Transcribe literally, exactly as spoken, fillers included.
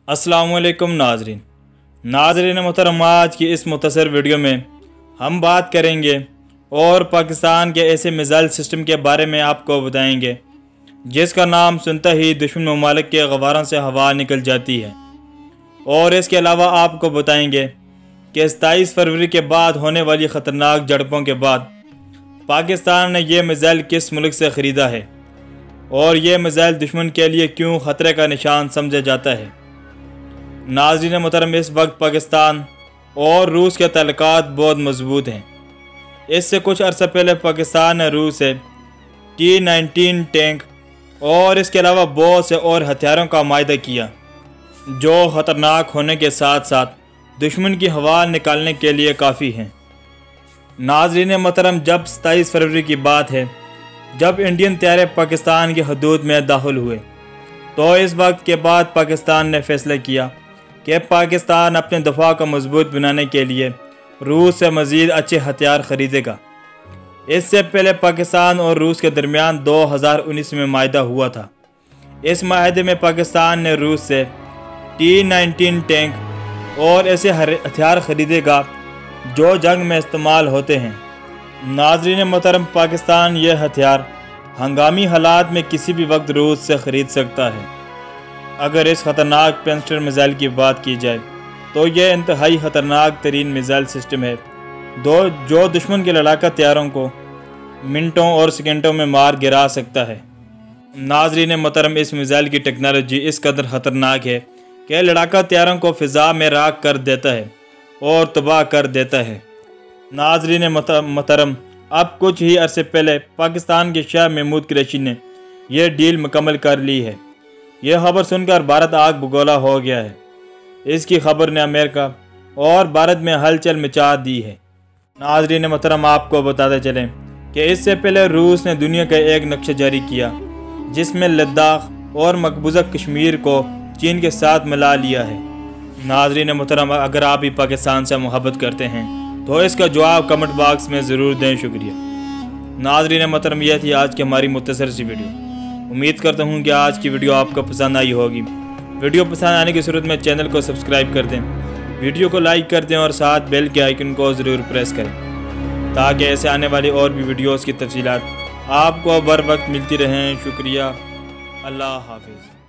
अस्सलाम वालेकुम नाजरीन नाजरीन मोहतरम, आज की इस मुख्तसर वीडियो में हम बात करेंगे और पाकिस्तान के ऐसे मिसाइल सिस्टम के बारे में आपको बताएंगे जिसका नाम सुनता ही दुश्मन ममालिक के गवारों से हवा निकल जाती है। और इसके अलावा आपको बताएंगे कि सताईस फरवरी के बाद होने वाली ख़तरनाक झड़पों के बाद पाकिस्तान ने यह मिसाइल किस मुल्क से ख़रीदा है और ये मिसाइल दुश्मन के लिए क्यों ख़तरे का निशान समझा जाता है। नाज़रीन मोहतरम, इस वक्त पाकिस्तान और रूस के ताल्लुकात बहुत मजबूत हैं। इससे कुछ अर्सा पहले पाकिस्तान ने रूस से टी नाइनटीन टैंक और इसके अलावा बहुत से और हथियारों का मायदा किया जो ख़तरनाक होने के साथ साथ दुश्मन की हवा निकालने के लिए काफ़ी हैं। नाज़रीन मोहतरम, जब सताईस फरवरी की बात है जब इंडियन तैयारे पाकिस्तान की हदूद में दाखिल हुए तो इस वक्त के बाद पाकिस्तान ने फैसला किया कि पाकिस्तान अपने दफा को मजबूत बनाने के लिए रूस से मज़ीद अच्छे हथियार ख़रीदेगा। इससे पहले पाकिस्तान और रूस के दरमियान दो हज़ार उन्नीस में मायदा हुआ था। इस माहदे में पाकिस्तान ने रूस से टी नाइनटीन टैंक और ऐसे हथियार ख़रीदेगा जो जंग में इस्तेमाल होते हैं। नाज़रीन मोहतरम, पाकिस्तान ये हथियार हंगामी हालात में किसी भी वक्त रूस से ख़रीद सकता है। अगर इस ख़तरनाक पैंट्सिर मिसाइल की बात की जाए तो यह इंतहाई ख़तरनाक तरीन मिसाइल सिस्टम है दो जो दुश्मन के लड़ाका तैयारों को मिनटों और सेकंडों में मार गिरा सकता है। नाज़रीन मोहतरम, इस मिसाइल की टेक्नोलॉजी इस कदर ख़तरनाक है कि लड़ाका तैयारों को फ़िज़ा में राख कर देता है और तबाह कर देता है। नाज़रीन मोहतरम, अब कुछ ही अरसे पहले पाकिस्तान के शाह महमूद कुरैशी ने यह डील मुकम्मल कर ली है। यह खबर सुनकर भारत आग बगोला हो गया है। इसकी खबर ने अमेरिका और भारत में हलचल मचा दी है। नाज़रीन मोहतरम, आपको बताते चलें कि इससे पहले रूस ने दुनिया का एक नक्शा जारी किया जिसमें लद्दाख और मकबूजा कश्मीर को चीन के साथ मिला लिया है। नाज़रीन मोहतरम, अगर आप भी पाकिस्तान से मोहब्बत करते हैं तो इसका जवाब कमेंट बॉक्स में ज़रूर दें। शुक्रिया। नाज़रीन मोहतरम, यह थी आज की हमारी मुख्तसर सी वीडियो। उम्मीद करता हूँ कि आज की वीडियो आपको पसंद आई होगी। वीडियो पसंद आने की सूरत में चैनल को सब्सक्राइब कर दें, वीडियो को लाइक कर दें और साथ बेल के आइकन को ज़रूर प्रेस करें ताकि ऐसे आने वाली और भी वीडियोज़ की तफसीलात आपको बर वक्त मिलती रहें। शुक्रिया। अल्लाह हाफिज़।